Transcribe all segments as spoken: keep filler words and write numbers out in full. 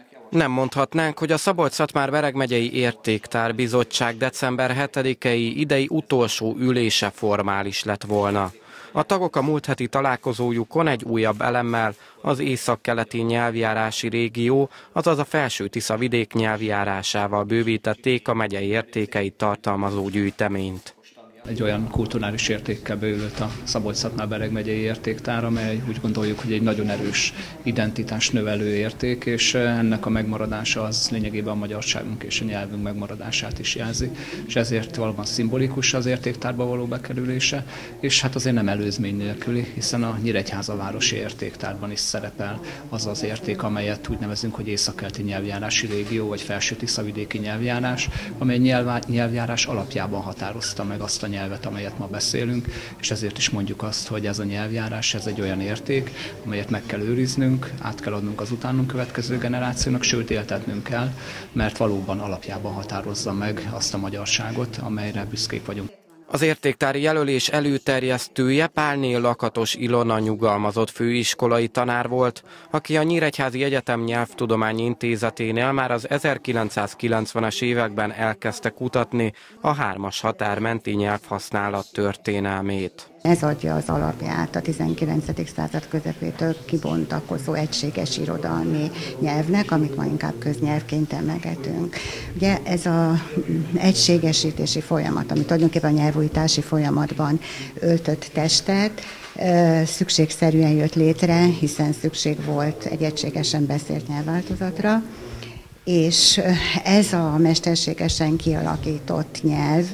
Nem mondhatnánk, hogy a Szabolcs-Szatmár-Bereg megyei értéktárbizottság december hetedikei idei utolsó ülése formális lett volna. A tagok a múlt heti találkozójukon egy újabb elemmel, az északkeleti nyelvjárási régió, azaz a Felső-Tisza vidék nyelvjárásával bővítették a megyei értékeit tartalmazó gyűjteményt. Egy olyan kulturális értékkel bővült a Szabolcs-Szatmár-Bereg megyei értéktár, amely úgy gondoljuk, hogy egy nagyon erős identitás növelő érték, és ennek a megmaradása az lényegében a magyarságunk és a nyelvünk megmaradását is jelzi, és ezért valóban szimbolikus az értéktárba való bekerülése, és hát azért nem előzmény nélküli, hiszen a Nyíregyháza városi értéktárban is szerepel az az érték, amelyet úgy nevezünk, hogy északkeleti nyelvjárási régió, vagy Felső-Tisza vidéki nyelvjárás, amely nyelvjárás alapjában határozta meg azt a nyelvet, amelyet ma beszélünk, és ezért is mondjuk azt, hogy ez a nyelvjárás, ez egy olyan érték, amelyet meg kell őriznünk, át kell adnunk az utánunk következő generációnak, sőt éltetnünk kell, mert valóban alapjában határozza meg azt a magyarságot, amelyre büszkék vagyunk. Az értéktári jelölés előterjesztője Pálné Lakatos Ilona nyugalmazott főiskolai tanár volt, aki a Nyíregyházi Egyetem Nyelvtudományi Intézeténél már az ezerkilencszázkilencvenes években elkezdte kutatni a hármas határ menti nyelvhasználat történelmét. Ez adja az alapját a tizenkilencedik század közepétől kibontakozó egységes irodalmi nyelvnek, amit ma inkább köznyelvként emlegetünk. Ugye ez az egységesítési folyamat, ami tulajdonképpen a nyelvújítási folyamatban öltött testet, szükségszerűen jött létre, hiszen szükség volt egy egységesen beszélt nyelvváltozatra, és ez a mesterségesen kialakított nyelv,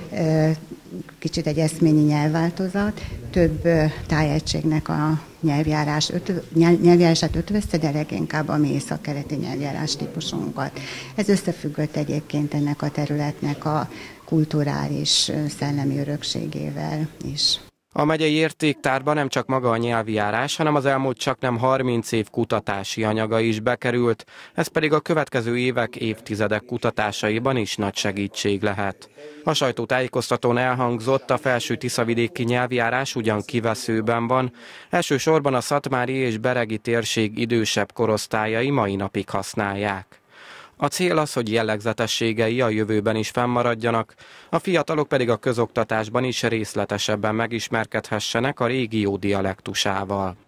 kicsit egy eszményi nyelvváltozat, több tájegységnek a nyelvjárás, ötv, nyelvjárását ötvözte, de leginkább a mi északkeleti nyelvjárás típusunkat. Ez összefüggött egyébként ennek a területnek a kulturális, szellemi örökségével is. A megyei értéktárba nem csak maga a nyelvjárás, hanem az elmúlt csaknem harminc év kutatási anyaga is bekerült, ez pedig a következő évek, évtizedek kutatásaiban is nagy segítség lehet. A sajtótájékoztatón elhangzott, a Felső-Tiszavidéki nyelvjárás ugyan kiveszőben van, elsősorban a szatmári és beregi térség idősebb korosztályai mai napig használják. A cél az, hogy jellegzetességei a jövőben is fennmaradjanak, a fiatalok pedig a közoktatásban is részletesebben megismerkedhessenek a régió dialektusával.